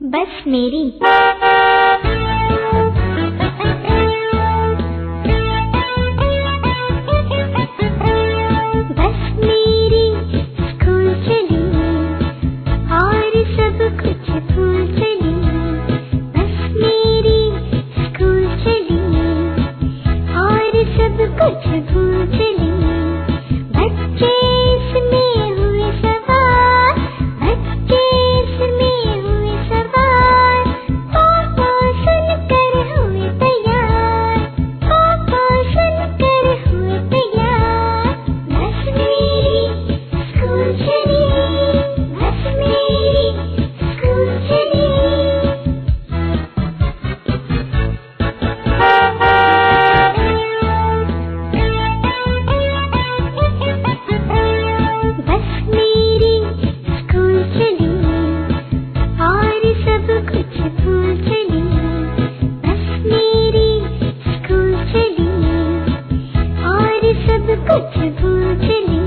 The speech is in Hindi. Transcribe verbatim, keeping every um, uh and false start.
बस मेरी बस मेरी स्कूल चली और सब कुछ भूल चली। बस मेरी स्कूल चली और सब कुछ भूल चली। बच्चे इसमें हुए सवार, बच्चे इसमें हुए सवार। पापा सुनकर हुए तैयार, पापा सुनकर हुए तैयार। बस मेरी स्कूल चली, बस मेरी स्कूल चली। बस मेरी स्कूल चली और सब कुछ भूल चली। बस मेरी स्कूल चली और सब कुछ भूल चली।